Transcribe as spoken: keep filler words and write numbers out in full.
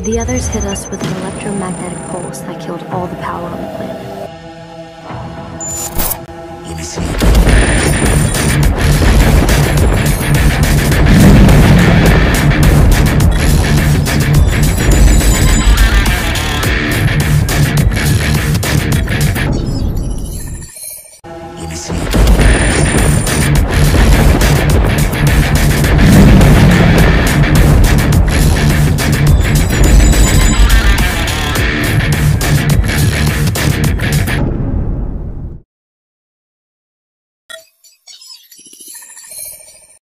The others hit us with an electromagnetic pulse that killed all the power on the planet. Let me see.